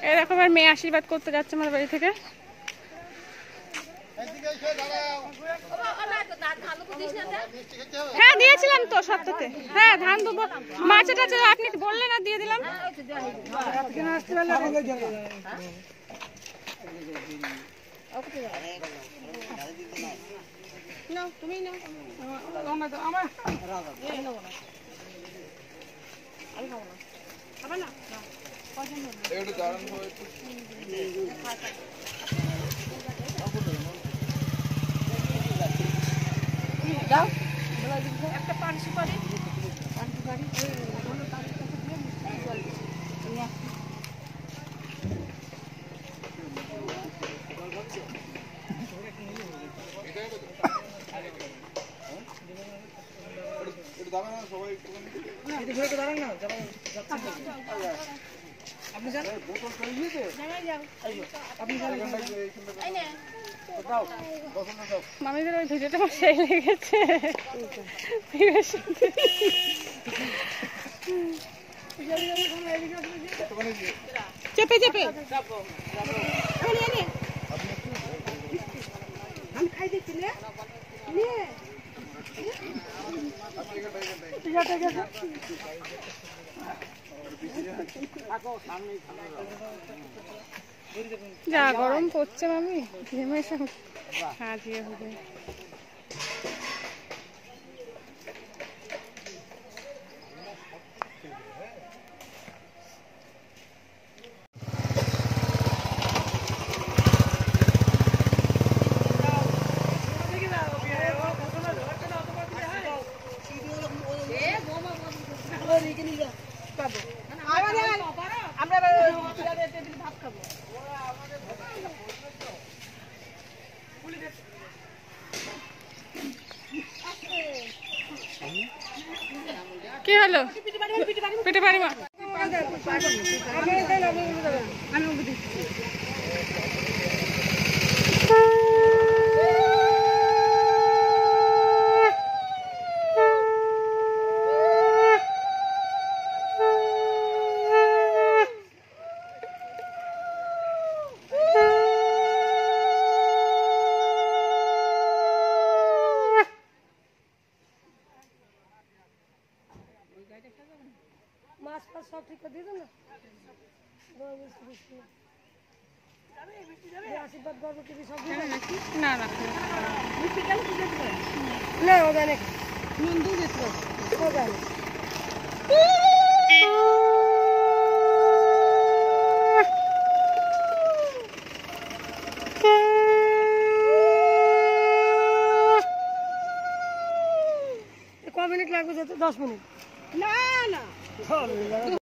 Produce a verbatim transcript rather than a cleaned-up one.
এরকম আর মেয়ে আশীর্বাদ করতে যাচ্ছে আমার বাড়ি থেকে। হ্যাঁ দিয়েছিলাম তো সপ্তাহে। হ্যাঁ ধান দেবো, মাছ টাছ আপনি বললেন আর দিয়ে দিলাম। তুমি দাও একটা পান সুপারি, পান সুপারি মামিদের ওই ভিডিওটা আমার সেই লেগেছে। চেপে চেপে আমি খাই দিচ্ছি না যা গরম পড়ছে মামি, ঘেমে সব হাজিয়ে হবে। কি হলো পেটে পানি মা মাছ ফাছ সব ঠিক করে দিয়ে দেবো না আশীর্বাদ করবো টিভি সব না না মিষ্টি কেন না ও জানে নুন দিয়ে দিতে ও জানে ক মিনিট লাগবে যেতে? দশ মিনিট না না